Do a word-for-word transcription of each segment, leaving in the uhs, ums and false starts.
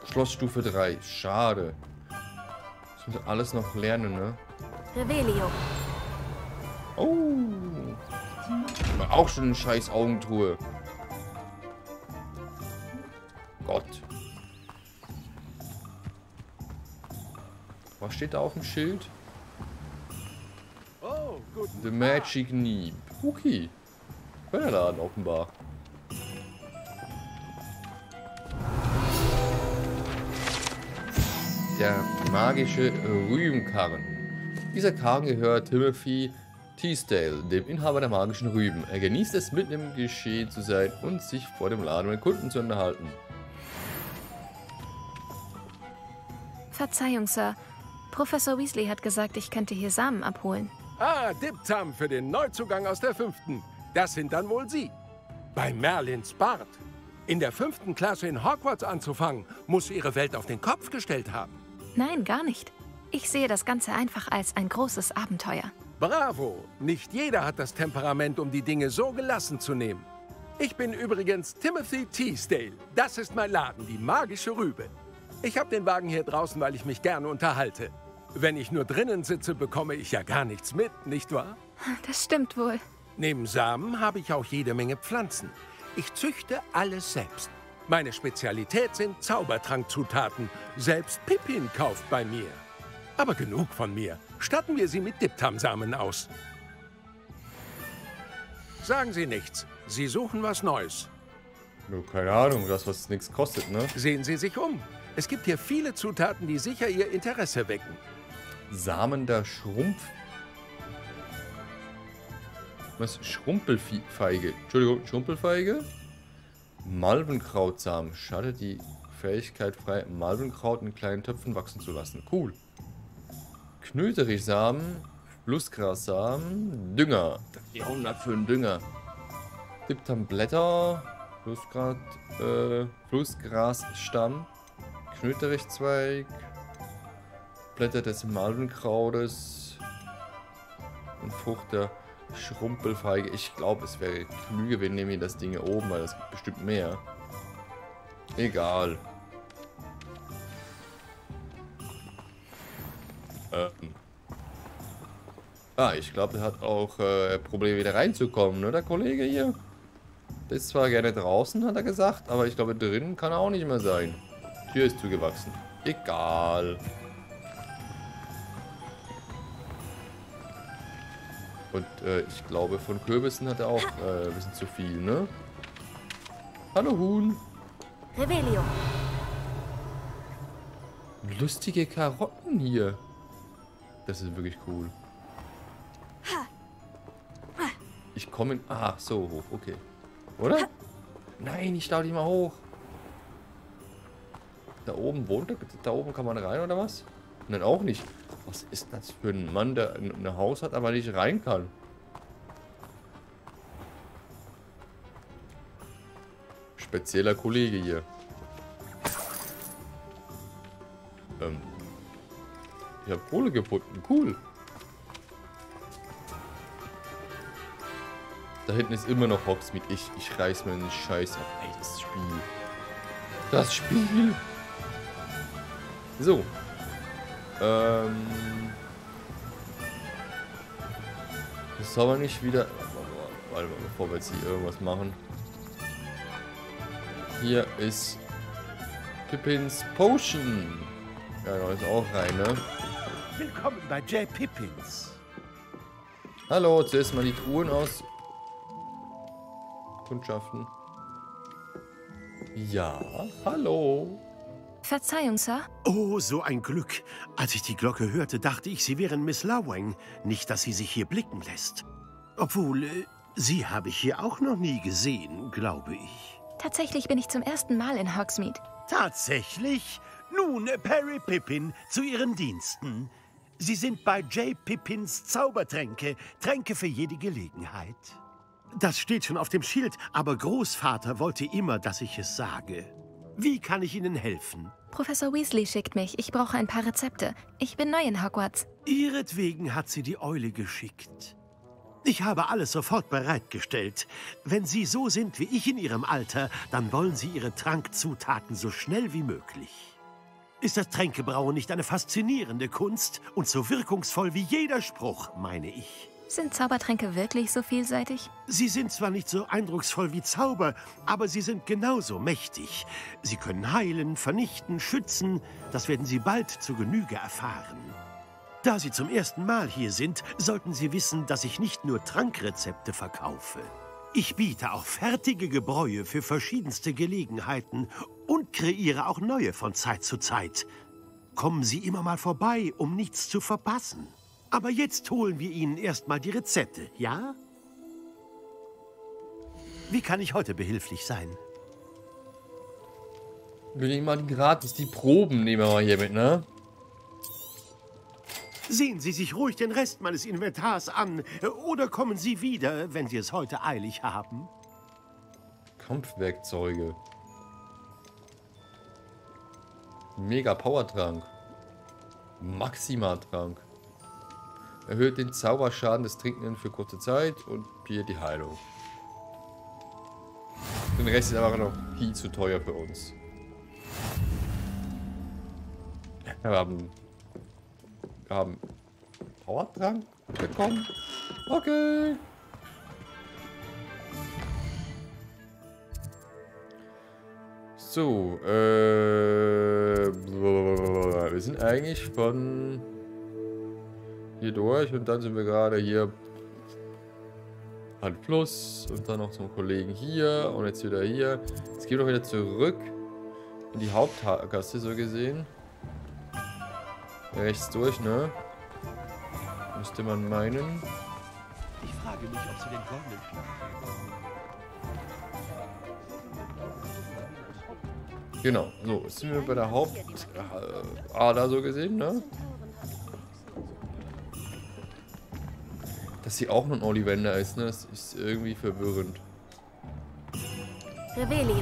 Schlossstufe drei. Schade. Ich muss alles noch lernen, ne? Revelio. Oh. Auch schon eine scheiß Augentruhe. Gott. Was steht da auf dem Schild? Oh, gut. The Magic Neep. Okay. Laden offenbar. Der magische Rübenkarren. Dieser Karren gehört Timothy Teasdale, dem Inhaber der magischen Rüben. Er genießt es, mitten im Geschehen zu sein und sich vor dem Laden mit Kunden zu unterhalten. Verzeihung, Sir. Professor Weasley hat gesagt, ich könnte hier Samen abholen. Ah, Diptam für den Neuzugang aus der fünften. Das sind dann wohl Sie. Bei Merlins Bart. In der fünften Klasse in Hogwarts anzufangen, muss Ihre Welt auf den Kopf gestellt haben. Nein, gar nicht. Ich sehe das Ganze einfach als ein großes Abenteuer. Bravo! Nicht jeder hat das Temperament, um die Dinge so gelassen zu nehmen. Ich bin übrigens Timothy Teasdale. Das ist mein Laden, die magische Rübe. Ich habe den Wagen hier draußen, weil ich mich gerne unterhalte. Wenn ich nur drinnen sitze, bekomme ich ja gar nichts mit, nicht wahr? Das stimmt wohl. Neben Samen habe ich auch jede Menge Pflanzen. Ich züchte alles selbst. Meine Spezialität sind Zaubertrankzutaten. Selbst Pippin kauft bei mir. Aber genug von mir. Statten wir sie mit Diptamsamen aus. Sagen Sie nichts. Sie suchen was Neues. Nur keine Ahnung, das was nichts kostet, ne? Sehen Sie sich um. Es gibt hier viele Zutaten, die sicher Ihr Interesse wecken. Samen der Schrumpf... Was? Schrumpelfeige. Entschuldigung, Schrumpelfeige? Malvenkrautsamen. Schaltet die Fähigkeit frei, Malvenkraut in kleinen Töpfen wachsen zu lassen. Cool. Knöterichsamen, Flussgrassamen, Dünger. vierhundert für einen Dünger. Diptamblätter, Flussgras, äh, Flussgrasstamm, Knöterichzweig, Blätter des Malvenkrautes und Frucht der Schrumpelfeige. Ich glaube, es wäre klüger, wir nehmen hier das Ding hier oben, weil es gibt bestimmt mehr. Egal. Ähm. Ah, ich glaube, er hat auch äh, Probleme wieder reinzukommen, ne, der Kollege hier. Der ist zwar gerne draußen, hat er gesagt, aber ich glaube, drinnen kann er auch nicht mehr sein. Die Tür ist zugewachsen. Egal. Und äh, ich glaube, von Kürbissen hat er auch äh, ein bisschen zu viel, ne? Hallo Huhn. Revelio. Lustige Karotten hier. Das ist wirklich cool. Ich komme in... Ach, so hoch, okay. Oder? Nein, ich stau dich mal hoch. Da oben wohnt er? Da oben kann man rein, oder was? Nein, auch nicht. Was ist das für ein Mann, der ein Haus hat, aber nicht rein kann? Spezieller Kollege hier. Ähm. Ich habe Kohle gefunden. Cool. Da hinten ist immer noch Hogsmeade. Ich, ich reiß mir den Scheiß ab. Ey, das Spiel. Das Spiel. So. Ähm. Das soll man nicht wieder... Warte mal, bevor wir jetzt hier irgendwas machen. Hier ist Pippins Potion. Ja, da ist auch rein, ne? Willkommen bei J. Pippins. Hallo, zuerst mal die Truhen aus. Kundschaften. Ja, hallo. Verzeihung, Sir. Oh, so ein Glück. Als ich die Glocke hörte, dachte ich, Sie wären Miss Lawang. Nicht, dass sie sich hier blicken lässt. Obwohl, äh, Sie habe ich hier auch noch nie gesehen, glaube ich. Tatsächlich bin ich zum ersten Mal in Hogsmeade. Tatsächlich? Nun, äh, Perry Pippin, zu Ihren Diensten. Sie sind bei J. Pippins Zaubertränke, Tränke für jede Gelegenheit. Das steht schon auf dem Schild, aber Großvater wollte immer, dass ich es sage. Wie kann ich Ihnen helfen? Professor Weasley schickt mich. Ich brauche ein paar Rezepte. Ich bin neu in Hogwarts. Ihretwegen hat sie die Eule geschickt. Ich habe alles sofort bereitgestellt. Wenn Sie so sind wie ich in Ihrem Alter, dann wollen Sie Ihre Trankzutaten so schnell wie möglich. Ist das Tränkebrauen nicht eine faszinierende Kunst und so wirkungsvoll wie jeder Spruch, meine ich? Sind Zaubertränke wirklich so vielseitig? Sie sind zwar nicht so eindrucksvoll wie Zauber, aber sie sind genauso mächtig. Sie können heilen, vernichten, schützen. Das werden Sie bald zu Genüge erfahren. Da Sie zum ersten Mal hier sind, sollten Sie wissen, dass ich nicht nur Trankrezepte verkaufe. Ich biete auch fertige Gebräue für verschiedenste Gelegenheiten und kreiere auch neue von Zeit zu Zeit. Kommen Sie immer mal vorbei, um nichts zu verpassen. Aber jetzt holen wir Ihnen erstmal die Rezepte, ja? Wie kann ich heute behilflich sein? Wir nehmen mal die gratis, die Proben nehmen wir mal hier mit, ne? Sehen Sie sich ruhig den Rest meines Inventars an. Oder kommen Sie wieder, wenn Sie es heute eilig haben. Kampfwerkzeuge. Mega Powertrank. Maxima-Trank. Erhöht den Zauberschaden des Trinkenden für kurze Zeit und hier die Heilung. Den Rest ist aber noch viel zu teuer für uns. Wir haben, wir haben Powertrank bekommen. Okay. So, äh, wir sind eigentlich von hier durch und dann sind wir gerade hier an Fluss und dann noch zum Kollegen hier und jetzt wieder hier. Jetzt gehen wir doch wieder zurück in die Hauptgasse, so gesehen. Rechts durch, ne? Müsste man meinen. Ich frage mich, ob Sie den goldenen Genau, so, jetzt sind wir bei der Hauptader, so gesehen, ne? Dass sie auch noch ein Ollivander ist, ne? Das ist irgendwie verwirrend. Revelio.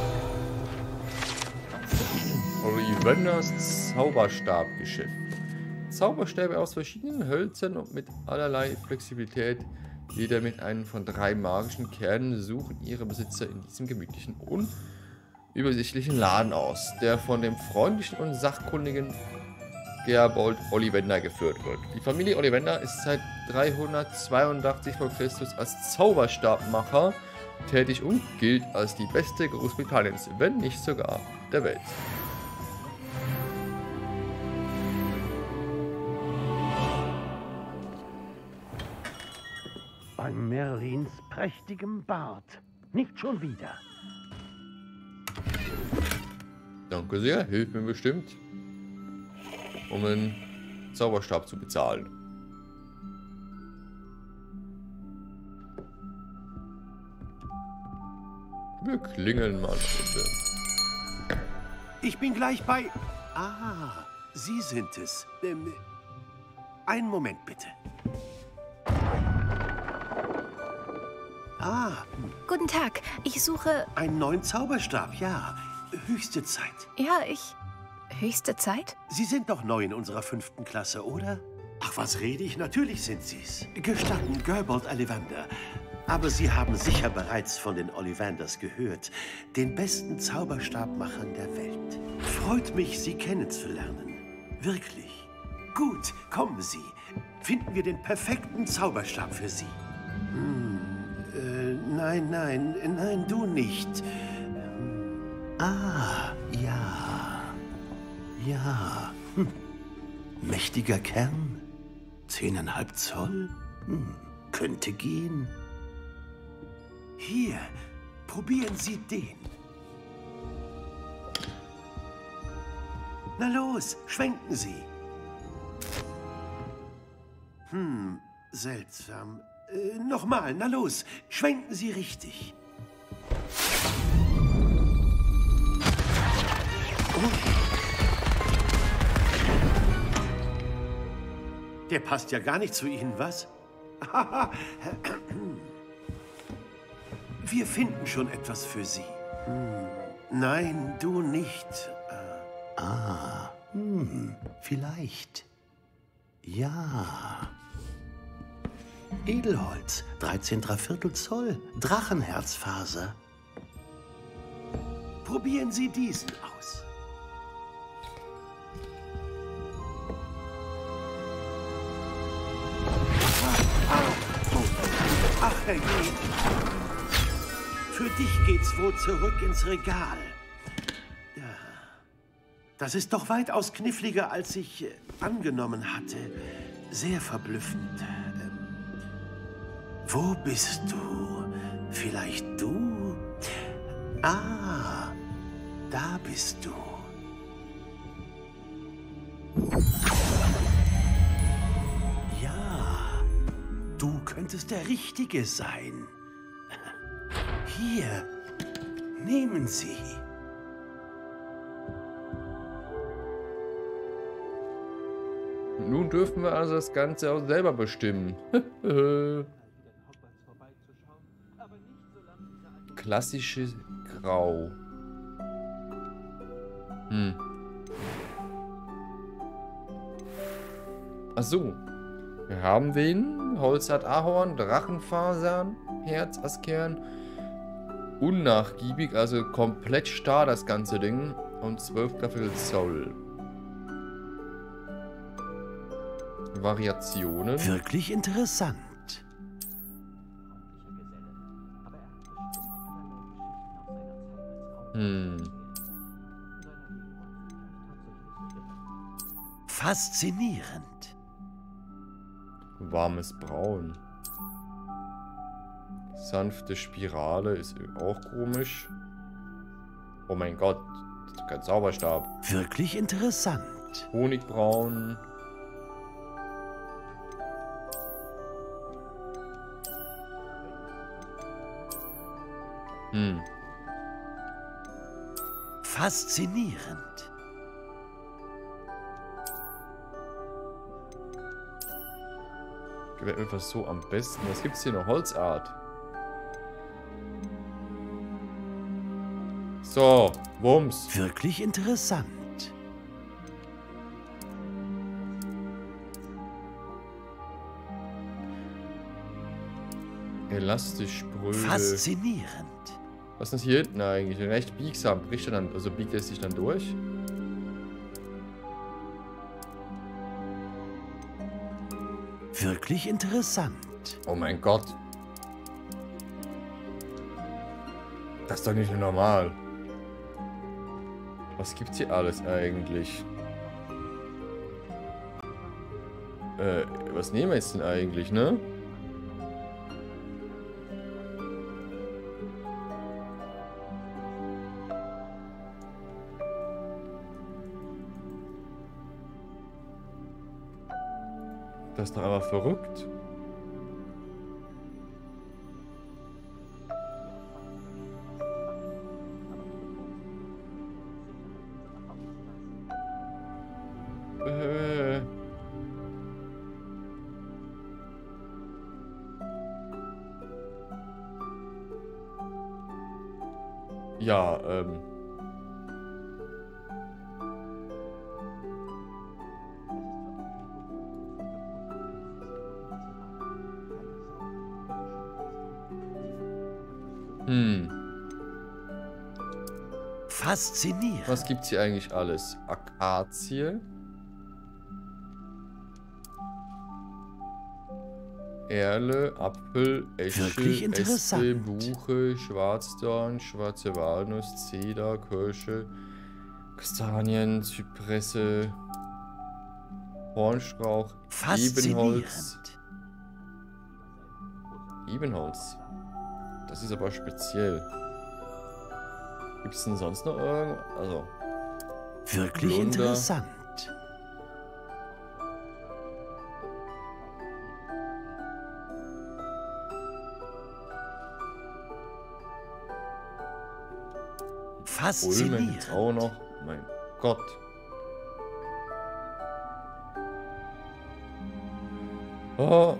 Ollivanders Zauberstabgeschäft. Zauberstäbe aus verschiedenen Hölzern und mit allerlei Flexibilität. Jeder mit einem von drei magischen Kernen suchen ihre Besitzer in diesem gemütlichen, unübersichtlichen Laden aus, der von dem freundlichen und sachkundigen Gerbold Ollivander geführt wird. Die Familie Ollivander ist seit dreihundertzweiundachtzig vor Christus als Zauberstabmacher tätig und gilt als die beste Großbritanniens, wenn nicht sogar der Welt. Bei Merlins prächtigem Bart. Nicht schon wieder. Danke sehr, hilft mir bestimmt, um einen Zauberstab zu bezahlen. Wir klingeln mal bitte. Ich bin gleich bei... Ah, Sie sind es. Ähm, einen Moment bitte. Ah, Guten Tag, ich suche... einen neuen Zauberstab, ja. Höchste Zeit. Ja, ich... Höchste Zeit? Sie sind doch neu in unserer fünften Klasse, oder? Ach, was rede ich? Natürlich sind Sie's. Gestatten, Gerbold Ollivander. Aber Sie haben sicher bereits von den Ollivanders gehört. Den besten Zauberstabmachern der Welt. Freut mich, Sie kennenzulernen. Wirklich. Gut, kommen Sie. Finden wir den perfekten Zauberstab für Sie. Hm, äh, nein, nein, nein, du nicht. Ah, ja. Ja. Hm. Mächtiger Kern. Zehneinhalb Zoll. Hm. Könnte gehen. Hier, probieren Sie den. Na los, schwenken Sie. Hm, seltsam. Äh, nochmal, na los, schwenken Sie richtig. Oh. Der passt ja gar nicht zu Ihnen, was? Wir finden schon etwas für Sie. Hm. Nein, du nicht. Äh, ah, hm, vielleicht. Ja. Edelholz, dreizehn Dreiviertel Zoll, Drachenherzfaser. Probieren Sie diesen aus. Herrje. Für dich geht's wohl zurück ins Regal. Ja. Das ist doch weitaus kniffliger, als ich äh, angenommen hatte. Sehr verblüffend. Ähm, wo bist du? Vielleicht du? Ah, da bist du. Ja, du könntest der Richtige sein. Hier, nehmen Sie. Nun dürfen wir also das Ganze auch selber bestimmen. Klassisches Grau. Hm. Ach so. Wir haben den Holzart Ahorn, Drachenfasern, Herz als Kern. Unnachgiebig, also komplett starr das ganze Ding. Und zwölf Graffel Zoll. Variationen. Wirklich interessant. Hm. Faszinierend. Warmes Braun. Sanfte Spirale ist auch komisch. Oh mein Gott, das ist kein Zauberstab. Wirklich interessant. Honigbraun. Hm. Faszinierend. Gefällt mir was so am besten. Was gibt's hier noch? Holzart. So, Wumms. Wirklich interessant. Elastisch spröde. Faszinierend. Was ist das hier hinten eigentlich? Recht biegsam. Bricht er dann, also biegt er sich dann durch? Wirklich interessant. Oh mein Gott. Das ist doch nicht normal. Was gibt's hier alles eigentlich? Äh, was nehmen wir jetzt denn eigentlich, ne? Das ist doch aber verrückt. Äh. Ja, ähm. Hm. Faszinierend. Was gibt's hier eigentlich alles? Akazie. Erle, Apfel, Esche, Wirklich interessant. Espe, Buche, Schwarzdorn, schwarze Walnuss, Zeder, Kirsche, Kastanien, Zypresse, Hornstrauch, Ebenholz. Ebenholz. Das ist aber speziell. Gibt es denn sonst noch irgendwas? Also. Wirklich Blunder. Interessant. Ulmen gibt's Faszinierend. auch noch. Mein Gott. Oh.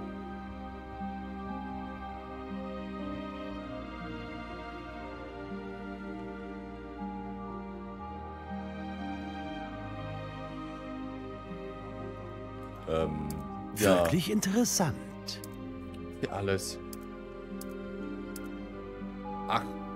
Ähm, ja, Wirklich interessant. hier alles. Ach,